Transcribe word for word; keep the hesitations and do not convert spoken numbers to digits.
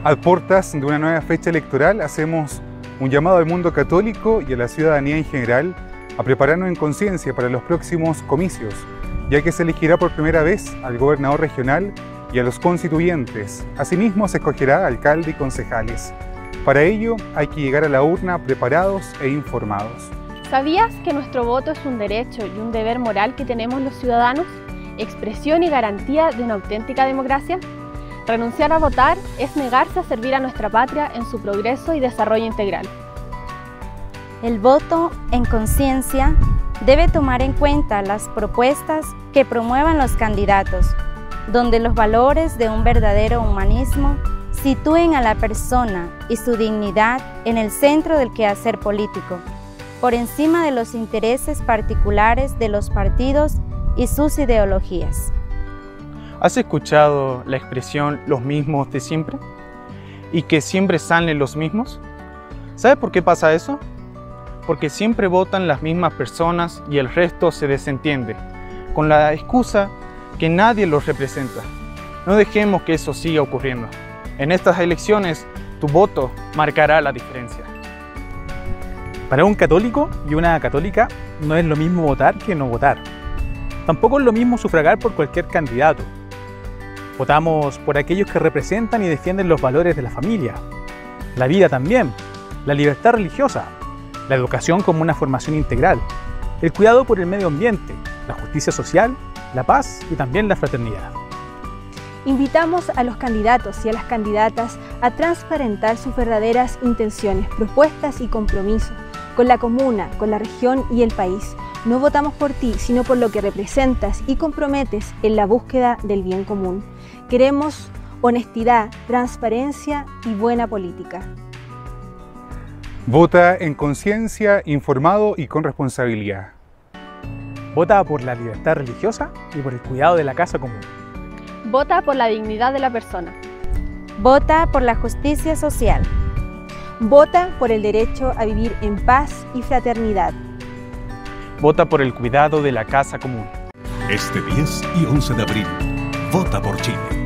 A puertas de una nueva fecha electoral, hacemos un llamado al mundo católico y a la ciudadanía en general a prepararnos en conciencia para los próximos comicios, ya que se elegirá por primera vez al gobernador regional y a los constituyentes. Asimismo, se escogerá alcalde y concejales. Para ello, hay que llegar a la urna preparados e informados. ¿Sabías que nuestro voto es un derecho y un deber moral que tenemos los ciudadanos? Expresión y garantía de una auténtica democracia. Renunciar a votar es negarse a servir a nuestra patria en su progreso y desarrollo integral. El voto en conciencia debe tomar en cuenta las propuestas que promuevan los candidatos, donde los valores de un verdadero humanismo sitúen a la persona y su dignidad en el centro del quehacer político, por encima de los intereses particulares de los partidos y sus ideologías. ¿Has escuchado la expresión los mismos de siempre? ¿Y que siempre salen los mismos? ¿Sabe por qué pasa eso? Porque siempre votan las mismas personas y el resto se desentiende, con la excusa que nadie los representa. No dejemos que eso siga ocurriendo. En estas elecciones, tu voto marcará la diferencia. Para un católico y una católica no es lo mismo votar que no votar. Tampoco es lo mismo sufragar por cualquier candidato. Votamos por aquellos que representan y defienden los valores de la familia, la vida también, la libertad religiosa, la educación como una formación integral, el cuidado por el medio ambiente, la justicia social, la paz y también la fraternidad. Invitamos a los candidatos y a las candidatas a transparentar sus verdaderas intenciones, propuestas y compromisos con la comuna, con la región y el país. No votamos por ti, sino por lo que representas y comprometes en la búsqueda del bien común. Queremos honestidad, transparencia y buena política. Vota en conciencia, informado y con responsabilidad. Vota por la libertad religiosa y por el cuidado de la casa común. Vota por la dignidad de la persona. Vota por la justicia social. Vota por el derecho a vivir en paz y fraternidad. Vota por el cuidado de la casa común. Este diez y once de abril, vota por Chile.